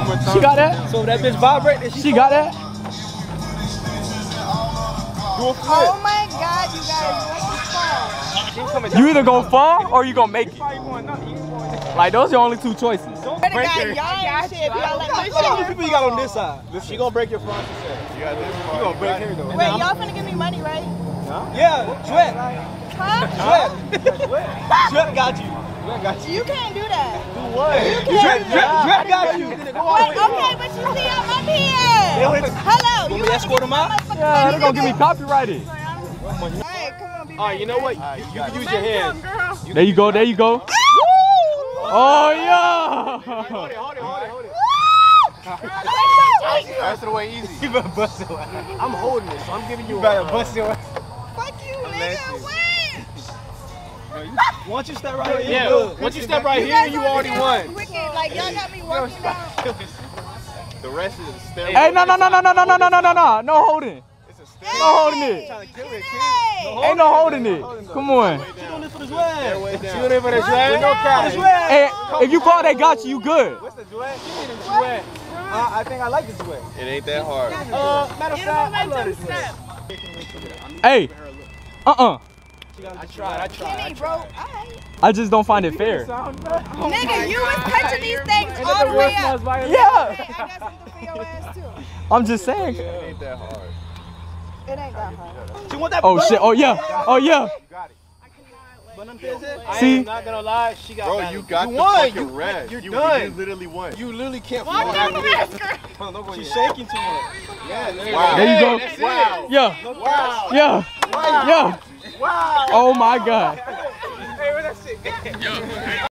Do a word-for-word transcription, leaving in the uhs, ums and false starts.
more time. She got that? So that bitch vibrating. She got that? Oh my God, you guys, what the fuck? You either gonna fall or you gonna make it. Like those are your only two choices. What the guy, y'all shit, if y'all let me How many fall. people you got on this side? Listen. She gonna break your front. You got this part. You gonna break her though. Wait, y'all finna give me money, right? Yeah, Sweat. Huh? Sweat. Sweat got you. Sweat got you. You can't do that. Do what? You can't do that. Sweat got you. Wait, okay, but you see, I'm up here. Hello, Want you me to have to escort give him me out? my motherfucking Yeah, money. they're gonna get me copyrighted. Alright, come on, be All right, you know what? Alright, You you can got use it. your hands. There you go, there you go. Oh yeah! Hold it, hold it, hold it, hold it. That's the way easy. You better bust it. I'm holding it, so I'm giving you. You better bust it. Fuck you, nigga. Wait. Once you step right here, Yeah, once you step right here, you already won. Wicked, like y'all got me working out. The rest is stairway. Hey, no, no, no, no, no, no, no, no, no, no, no, no holding. It's a stairway. No holding it. trying to kill it, Hey. Ain't no holding it. Come on. She doing this for the swag. Stairway She down. doing it for the swag. With no cash. Swag. Hey, if you fall, they got you. You good. What's the swag? She need a swag. Uh, I think I like the swag. It ain't that hard. Uh, matter of fact, I love this swag. Hey. Uh-uh. I tried, I tried. Kenny, bro. Alright. I just don't find it fair. Nigga, you was touching these things all the way up. Yeah. Hey, I got something for your ass too. I'm just saying. It ain't that hard. It ain't that hard. She want that Oh shit. Oh yeah. Oh yeah. You got it. I See? am not gonna lie, she got Bro, balance. you got you the won. fucking You, red. You're you, done. You literally won. You literally can't Walk fall down the after this. mask. She's shaking too much. Yeah, there Wow. There you go. That's it. Wow. Yeah. Wow. Yeah. Yeah. Wow. Oh my God. Hey, where that shit?